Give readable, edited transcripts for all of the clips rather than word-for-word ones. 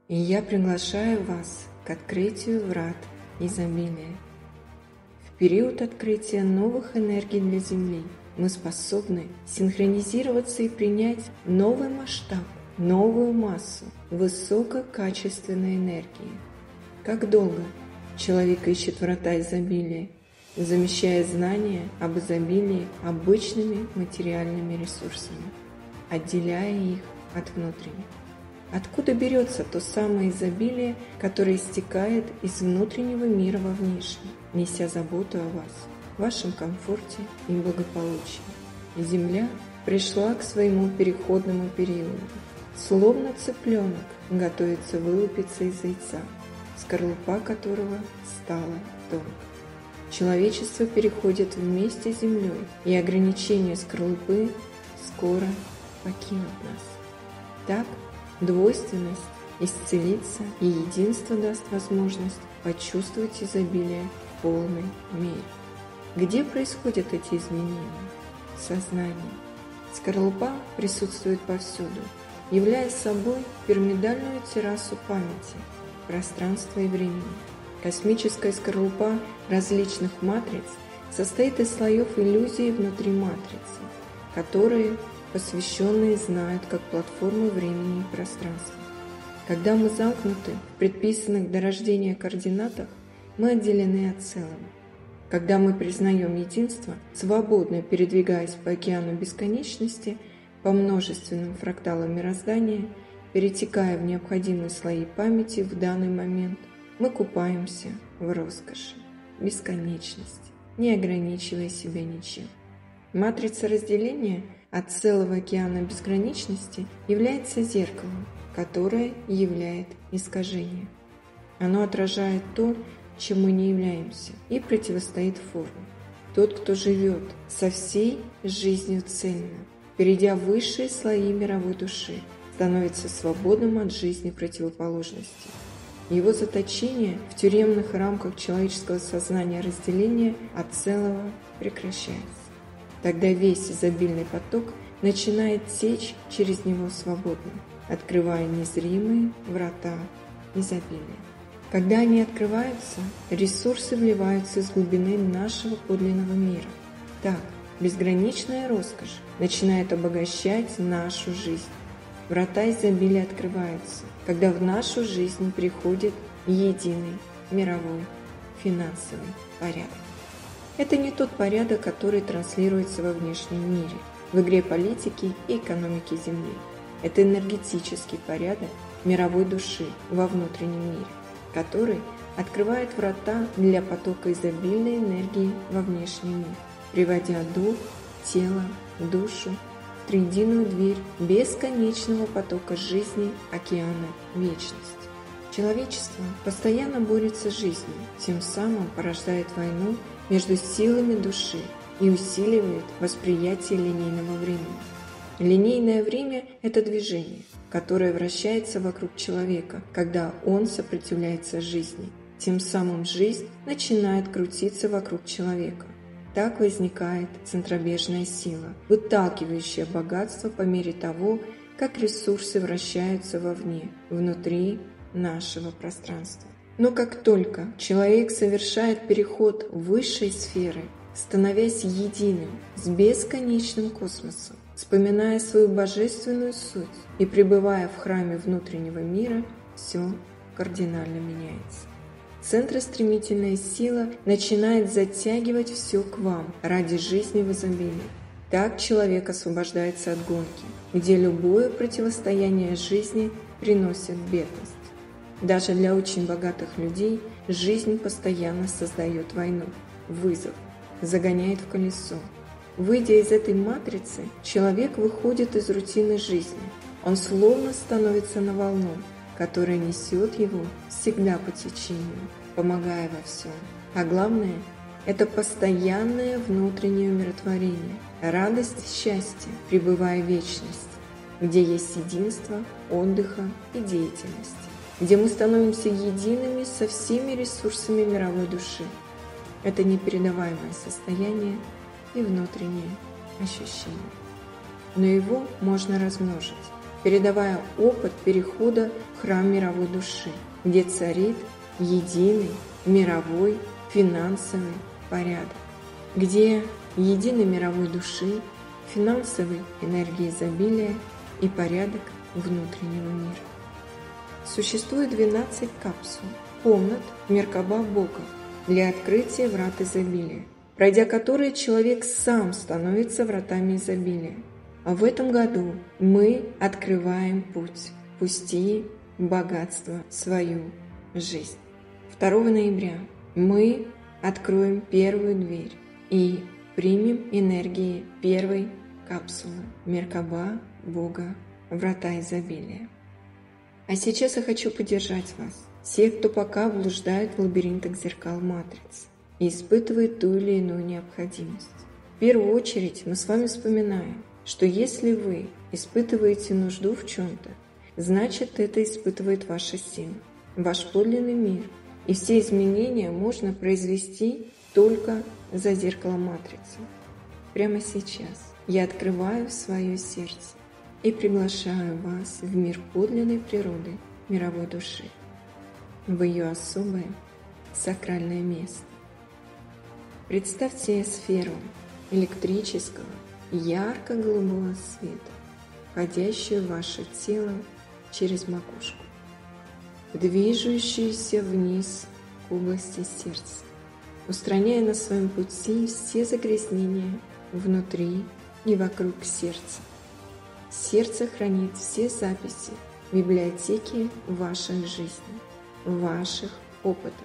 И я приглашаю вас к открытию врат изобилия. В период открытия новых энергий для Земли мы способны синхронизироваться и принять новый масштаб, новую массу высококачественной энергии. Как долго человек ищет врата изобилия, замещая знания об изобилии обычными материальными ресурсами, отделяя их от внутренних. Откуда берется то самое изобилие, которое истекает из внутреннего мира во внешний, неся заботу о вас, вашем комфорте и благополучии? Земля пришла к своему переходному периоду. Словно цыпленок готовится вылупиться из яйца, скорлупа которого стала тонкой. Человечество переходит вместе с Землей, и ограничения скорлупы скоро покинут нас. Так, двойственность исцелится, и единство даст возможность почувствовать изобилие в полной мере. Где происходят эти изменения? В сознании. Скорлупа присутствует повсюду, являя собой пирамидальную террасу памяти, пространства и времени. Космическая скорлупа различных матриц состоит из слоев иллюзий внутри матрицы, которые посвященные знают как платформу времени и пространства. Когда мы замкнуты в предписанных до рождения координатах, мы отделены от целого. Когда мы признаем единство, свободно передвигаясь по океану бесконечности, по множественным фракталам мироздания, перетекая в необходимые слои памяти в данный момент, мы купаемся в роскоши, бесконечности, не ограничивая себя ничем. Матрица разделения от целого океана безграничности является зеркалом, которое являет искажение. Оно отражает то, чем мы не являемся, и противостоит форме. Тот, кто живет со всей жизнью цельно, перейдя в высшие слои мировой души, становится свободным от жизни противоположности. Его заточение в тюремных рамках человеческого сознания разделения от целого прекращается. Тогда весь изобильный поток начинает течь через него свободно, открывая незримые врата изобилия. Когда они открываются, ресурсы вливаются из глубины нашего подлинного мира. Так, безграничная роскошь начинает обогащать нашу жизнь. Врата изобилия открываются, когда в нашу жизнь приходит единый мировой финансовый порядок. Это не тот порядок, который транслируется во внешнем мире, в игре политики и экономики Земли. Это энергетический порядок мировой души во внутреннем мире, который открывает врата для потока изобильной энергии во внешний мир, приводя дух, тело, душу в триединую дверь бесконечного потока жизни океана вечности. Человечество постоянно борется с жизнью, тем самым порождает войну между силами души и усиливает восприятие линейного времени. Линейное время – это движение, которое вращается вокруг человека, когда он сопротивляется жизни. Тем самым жизнь начинает крутиться вокруг человека. Так возникает центробежная сила, выталкивающая богатство по мере того, как ресурсы вращаются вовне, внутри нашего пространства. Но как только человек совершает переход в высшие сферы, становясь единым с бесконечным космосом, вспоминая свою божественную суть и пребывая в храме внутреннего мира, все кардинально меняется. Центростремительная сила начинает затягивать все к вам ради жизни в изобилии. Так человек освобождается от гонки, где любое противостояние жизни приносит бедность. Даже для очень богатых людей жизнь постоянно создает войну, вызов, загоняет в колесо. Выйдя из этой матрицы, человек выходит из рутины жизни. Он словно становится на волну, которая несет его всегда по течению, помогая во всем. А главное – это постоянное внутреннее умиротворение, радость и счастье, пребывая в вечности, где есть единство, отдыха и деятельности, где мы становимся едиными со всеми ресурсами мировой души. Это непередаваемое состояние и внутреннее ощущение. Но его можно размножить, передавая опыт перехода в храм мировой души, где царит единый мировой финансовый порядок, где единой мировой души, финансовой энергии изобилия и порядок внутреннего мира. Существует 12 капсул, комнат Меркаба Бога для открытия врат изобилия, пройдя которые человек сам становится вратами изобилия. А в этом году мы открываем путь, пусти богатство в свою жизнь. 2 ноября мы откроем первую дверь и примем энергии первой капсулы Меркаба Бога врата изобилия. А сейчас я хочу поддержать вас, всех, кто пока блуждает в лабиринтах зеркал матриц и испытывает ту или иную необходимость. В первую очередь мы с вами вспоминаем, что если вы испытываете нужду в чем-то, значит это испытывает ваша сила, ваш подлинный мир, и все изменения можно произвести только за зеркалом матрицы. Прямо сейчас я открываю свое сердце и приглашаю вас в мир подлинной природы мировой души, в ее особое сакральное место. Представьте сферу электрического ярко-голубого света, входящую в ваше тело через макушку, движущуюся вниз к области сердца, устраняя на своем пути все загрязнения внутри и вокруг сердца. Сердце хранит все записи в библиотеке вашей жизни, ваших опытов.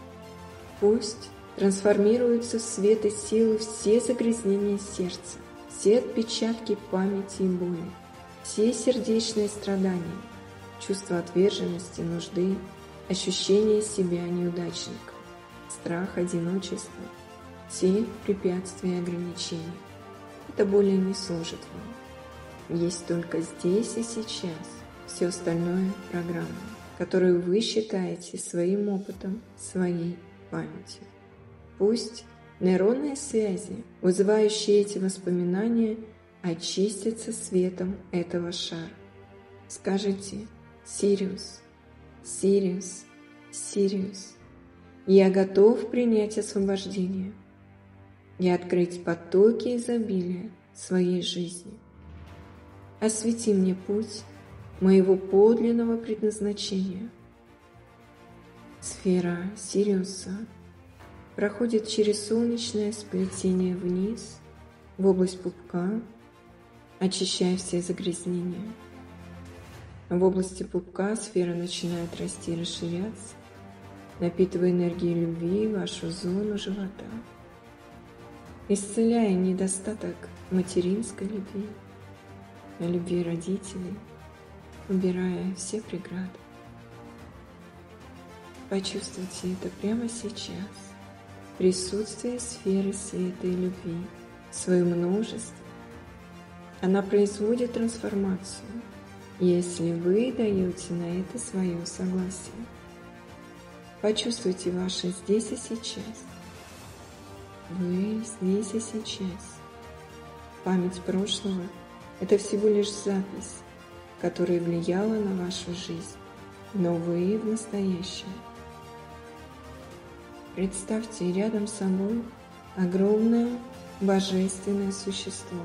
Пусть трансформируются в свет и силу все загрязнения сердца, все отпечатки памяти и боли, все сердечные страдания, чувство отверженности, нужды, ощущение себя неудачником, страх, одиночество, все препятствия и ограничения. Это более не служит вам. Есть только здесь и сейчас все остальное программа, которую вы считаете своим опытом, своей памятью. Пусть нейронные связи, вызывающие эти воспоминания, очистятся светом этого шара. Скажите: «Сириус, Сириус, Сириус, я готов принять освобождение и открыть потоки изобилия своей жизни. Освети мне путь моего подлинного предназначения». Сфера Сириуса проходит через солнечное сплетение вниз, в область пупка, очищая все загрязнения. В области пупка сфера начинает расти и расширяться, напитывая энергией любви вашу зону живота, исцеляя недостаток материнской любви родителей, убирая все преграды. Почувствуйте это прямо сейчас. Присутствие сферы света и любви в своем множестве. Она производит трансформацию, если вы даете на это свое согласие. Почувствуйте ваше здесь и сейчас. Вы здесь и сейчас. Память прошлого – это всего лишь запись, которая влияла на вашу жизнь, но вы в настоящем. Представьте рядом с собой огромное божественное существо.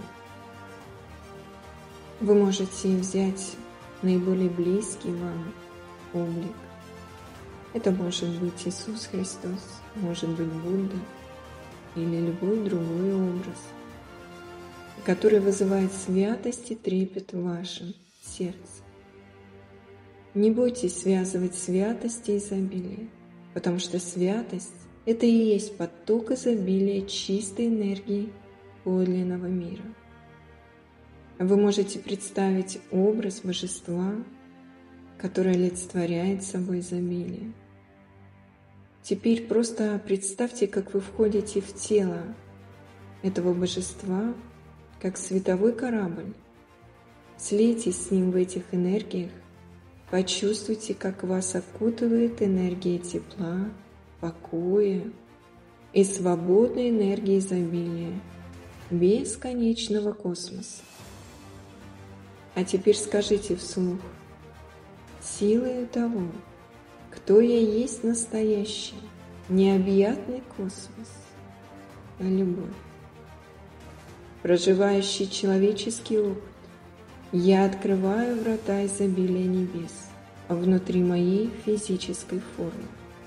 Вы можете взять наиболее близкий вам облик. Это может быть Иисус Христос, может быть Будда или любой другой образ, который вызывает святость и трепет в вашем сердце. Не бойтесь связывать святость и изобилие, потому что святость – это и есть поток изобилия чистой энергии подлинного мира. Вы можете представить образ божества, которое олицетворяет собой изобилие. Теперь просто представьте, как вы входите в тело этого божества, как световой корабль. Слейтесь с ним в этих энергиях, почувствуйте, как вас окутывает энергия тепла, покоя и свободной энергии изобилия бесконечного космоса. А теперь скажите вслух: силою того, кто я есть настоящий, необъятный космос, любовь, проживающий человеческий опыт, я открываю врата изобилия небес внутри моей физической формы.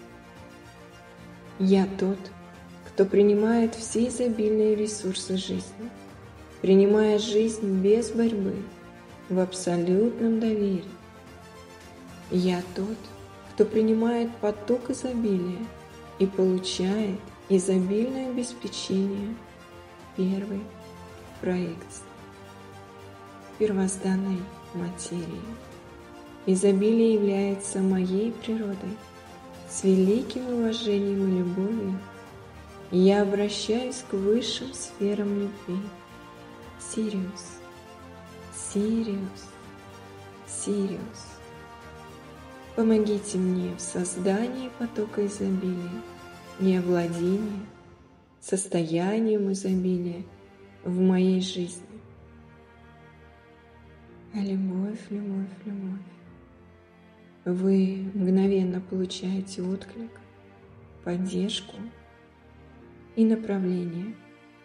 Я тот, кто принимает все изобильные ресурсы жизни, принимая жизнь без борьбы, в абсолютном доверии. Я тот, кто принимает поток изобилия и получает изобильное обеспечение первой проекции, первозданной материи. Изобилие является моей природой. С великим уважением и любовью я обращаюсь к высшим сферам любви. Сириус, Сириус, Сириус. Помогите мне в создании потока изобилия и овладении состоянием изобилия в моей жизни. Любовь, любовь, любовь. Вы мгновенно получаете отклик, поддержку и направление.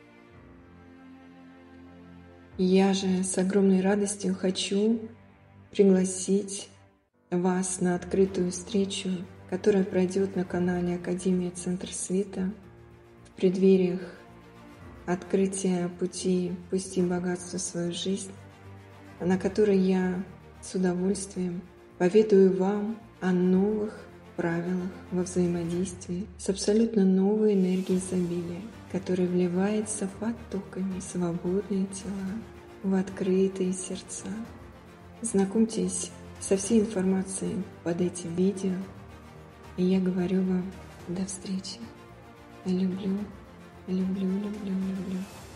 Я же с огромной радостью хочу пригласить вас на открытую встречу, которая пройдет на канале Академия Центр Света в преддвериях открытия пути «Пусти богатство в свою жизнь», на которой я с удовольствием поведаю вам о новых правилах во взаимодействии с абсолютно новой энергией изобилия, которая вливается потоками в свободные тела, в открытые сердца. Знакомьтесь со всей информацией под этим видео, и я говорю вам до встречи. Люблю, люблю, люблю, люблю.